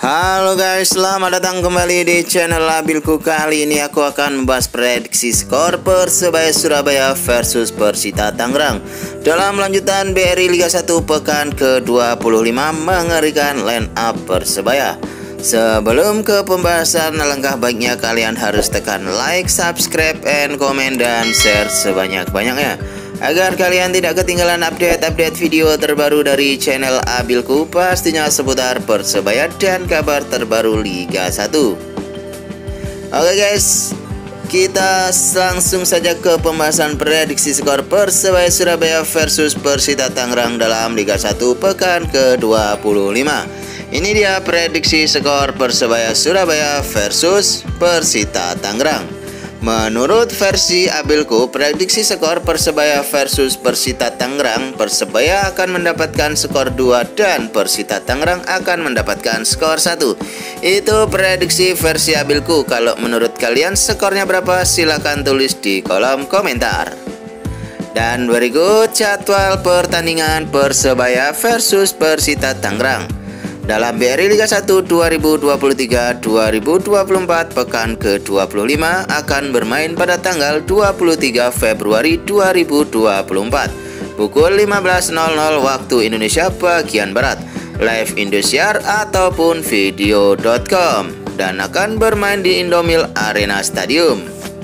Halo guys, selamat datang kembali di channel Abilku. Kali ini aku akan membahas prediksi skor Persebaya Surabaya versus Persita Tangerang dalam lanjutan BRI Liga 1 pekan ke-25 mengerikan line up Persebaya. Sebelum ke pembahasan, alangkah baiknya kalian harus tekan like, subscribe, and komen, dan share sebanyak-banyaknya agar kalian tidak ketinggalan update-update video terbaru dari channel Abilku, pastinya seputar Persebaya dan kabar terbaru Liga 1. Oke guys, kita langsung saja ke pembahasan prediksi skor Persebaya Surabaya versus Persita Tangerang dalam Liga 1 pekan ke-25. Ini dia prediksi skor Persebaya Surabaya versus Persita Tangerang. Menurut versi Abilku, prediksi skor Persebaya versus Persita Tangerang, Persebaya akan mendapatkan skor 2 dan Persita Tangerang akan mendapatkan skor 1. Itu prediksi versi Abilku. Kalau menurut kalian skornya berapa? Silahkan tulis di kolom komentar. Dan berikut jadwal pertandingan Persebaya versus Persita Tangerang dalam BRI Liga 1 2023-2024 pekan ke-25 akan bermain pada tanggal 23 Februari 2024 pukul 15.00 waktu Indonesia bagian Barat, live Indosiar ataupun video.com, dan akan bermain di Indomil Arena Stadium.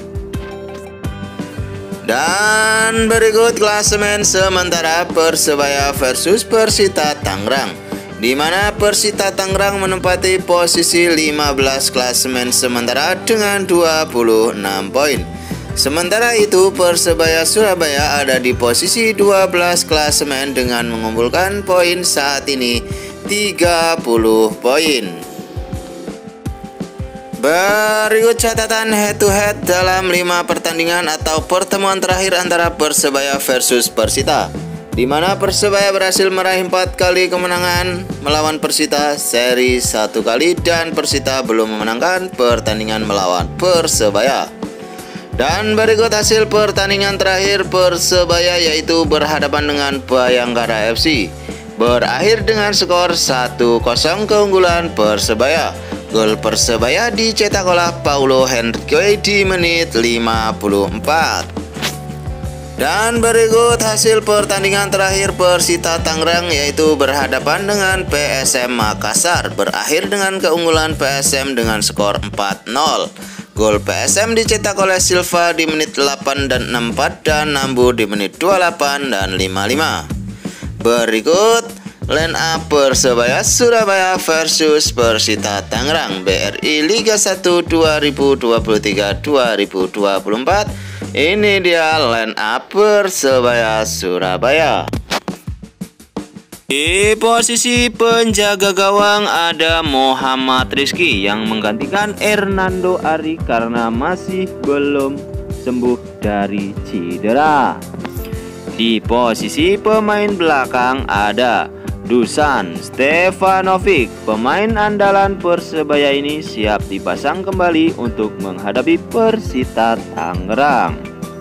Dan berikut klasemen sementara Persebaya versus Persita Tangerang, di mana Persita Tangerang menempati posisi 15 klasemen sementara dengan 26 poin. Sementara itu Persebaya Surabaya ada di posisi 12 klasemen dengan mengumpulkan poin saat ini 30 poin. Berikut catatan head to head dalam 5 pertandingan atau pertemuan terakhir antara Persebaya versus Persita, di mana Persebaya berhasil meraih 4 kali kemenangan melawan Persita, seri 1 kali, dan Persita belum memenangkan pertandingan melawan Persebaya. Dan berikut hasil pertandingan terakhir Persebaya, yaitu berhadapan dengan Bayangkara FC, berakhir dengan skor 1-0 keunggulan Persebaya. Gol Persebaya dicetak oleh Paulo Henrique di menit 54. Dan berikut hasil pertandingan terakhir Persita Tangerang, yaitu berhadapan dengan PSM Makassar, berakhir dengan keunggulan PSM dengan skor 4-0. Gol PSM dicetak oleh Silva di menit 8 dan 64 dan Nambu di menit 28 dan 55. Berikut line up Persebaya Surabaya versus Persita Tangerang BRI Liga 1 2023-2024. Ini dia line up Persebaya Surabaya. Di posisi penjaga gawang ada Muhammad Rizky yang menggantikan Hernando Ari karena masih belum sembuh dari cedera. Di posisi pemain belakang ada Dusan Stefanovic. Pemain andalan Persebaya ini siap dipasang kembali untuk menghadapi Persita Tangerang.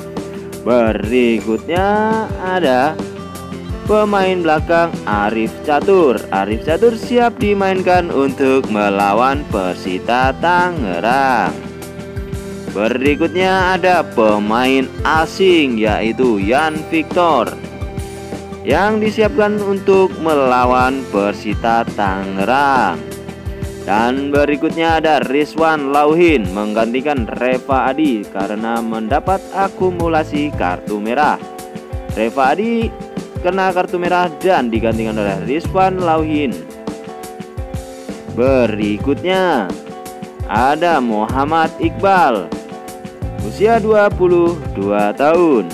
Berikutnya ada pemain belakang Arif Catur. Arif Catur siap dimainkan untuk melawan Persita Tangerang. Berikutnya ada pemain asing, yaitu Yan Victor, yang disiapkan untuk melawan Persita Tangerang. Dan berikutnya ada Rizwan Lauhin menggantikan Reva Adi karena mendapat akumulasi kartu merah. Reva Adi kena kartu merah dan digantikan oleh Rizwan Lauhin. Berikutnya ada Muhammad Iqbal, usia 22 tahun.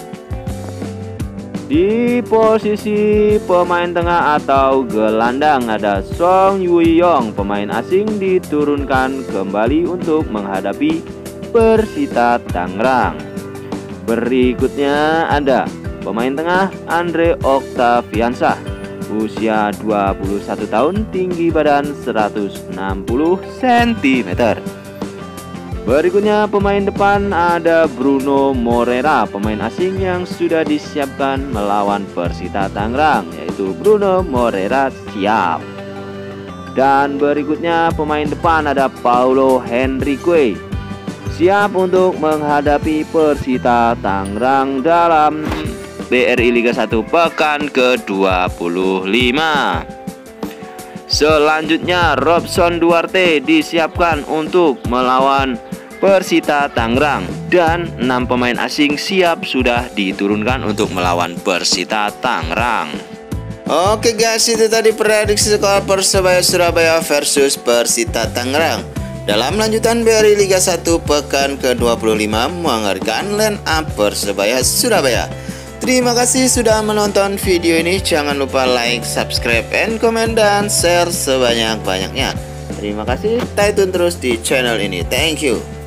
Di posisi pemain tengah atau gelandang ada Song Yuyong. Pemain asing diturunkan kembali untuk menghadapi Persita Tangerang. Berikutnya ada pemain tengah Andre Oktaviansah, usia 21 tahun, tinggi badan 160 cm. Berikutnya pemain depan ada Bruno Moreira, pemain asing yang sudah disiapkan melawan Persita Tangerang, yaitu Bruno Moreira siap. Dan berikutnya pemain depan ada Paulo Henrique, siap untuk menghadapi Persita Tangerang dalam BRI Liga 1 pekan ke-25. Selanjutnya Robson Duarte disiapkan untuk melawan Persita Tangerang, dan 6 pemain asing siap sudah diturunkan untuk melawan Persita Tangerang. Oke guys, itu tadi prediksi skor Persebaya Surabaya versus Persita Tangerang dalam lanjutan BRI Liga 1 pekan ke-25 menghadirkan line up Persebaya Surabaya. Terima kasih sudah menonton video ini. Jangan lupa like, subscribe, and comment, dan share sebanyak-banyaknya. Terima kasih, stay tune terus di channel ini. Thank you.